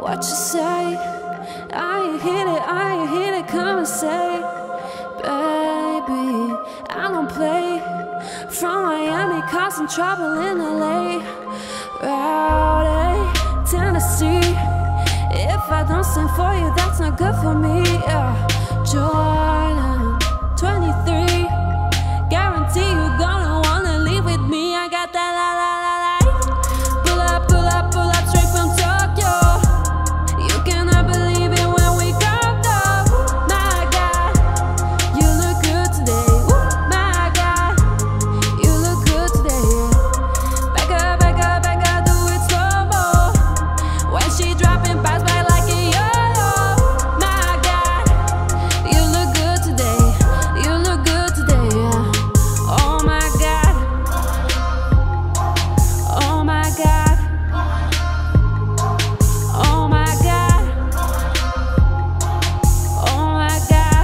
what you say. I ain't hit it, come and say, baby, I don't play. From Miami, causing trouble in LA, Rowdy, Tennessee. If I don't sing for you, that's not good for me. Jordan, 23, guarantee you gonna wanna leave with me. I got that la la la la. Pull up straight from Tokyo. You cannot believe it when we come though. My God, you look good today. Ooh, my God, you look good today. Back up, do it slow mo. When she dropping, pass by like a yo-yo. My God, you look good today. You look good today. Oh my God. Oh my God. Oh my God. Oh my God.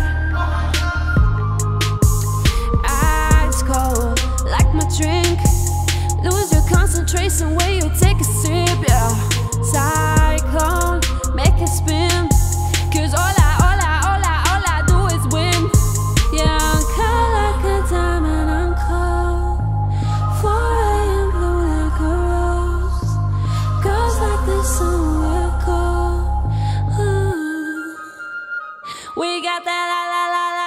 Ice cold, like my drink. Lose your concentration when you take a sip, yeah. Cyclone, make it spin. Cause all I do is win. Yeah, I'm cold like a diamond, I'm cold. 4 AM blue like a rose. Girls like this somewhere cold. We got that la la la la.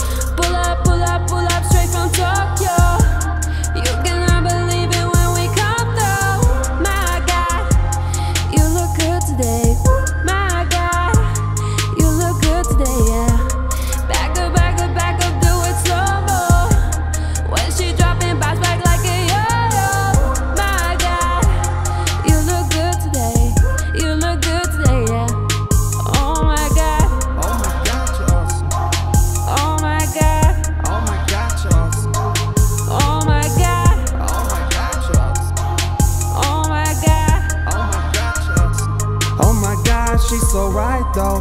Pull up straight from Tokyo. You cannot believe it when we come through. My God, you look good today. My God, you look good today, yeah. Back up, do it slow mo. When she dropping, bounce back like a yo-yo. My God, you look good today. You look good today, yeah. Oh my God. Oh my God, you're awesome. Oh my God. Oh my God, you're awesome. Oh my God. Oh my God, you're awesome. Oh my God. Oh my God, you're awesome. Oh my God, she's so right though.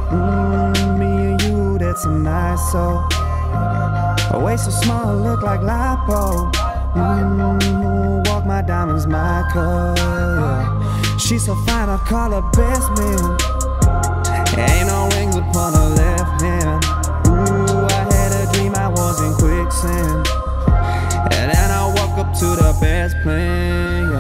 Me and you, that's a nice soul. Her waist so small, look like lipo. Walk my diamonds, my color. She's so fine, I'd call her best man. Ain't no rings upon her left hand. I had a dream I was in quicksand, and then I woke up to the best plan,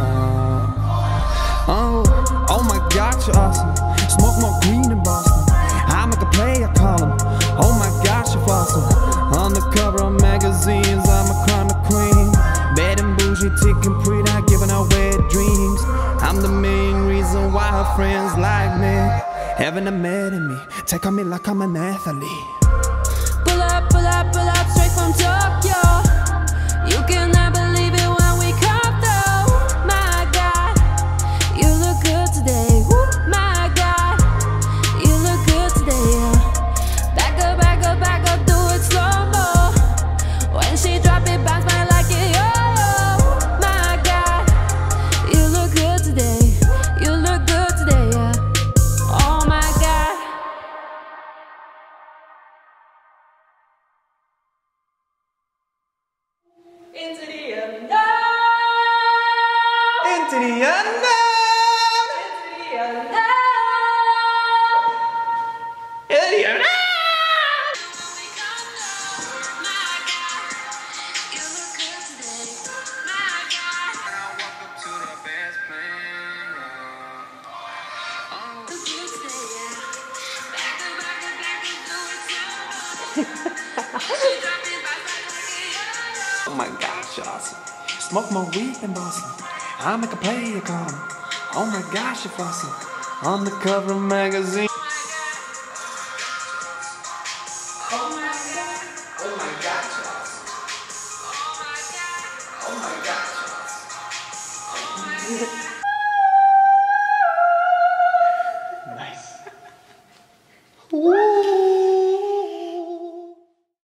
yeah. Oh my God, you're awesome. Smoke more green in Boston. I make a play, I call him. Oh my gosh, you're awesome. On the cover of magazines, I'm a crown queen. Bad and bougie, ticking pretty, not giving away dreams. I'm the main reason why her friends like me. Having a man in me, take on me like I'm an athlete. Pull up straight from Tokyo. You cannot believe it when we come through. My God, you look good today. Woo, my God, you look good today, yeah. Back up, do it slow mo. When she drop it, bounce back like a yo-yo. My God, you look good today. You look good today, yeah. Oh my God. Into the unknown. Into the unknown. Into the unknown. Oh my gosh, you're awesome. Smoke more weed than Boston. I make a play, you call him. Oh my gosh, you're awesome. On the cover of magazine.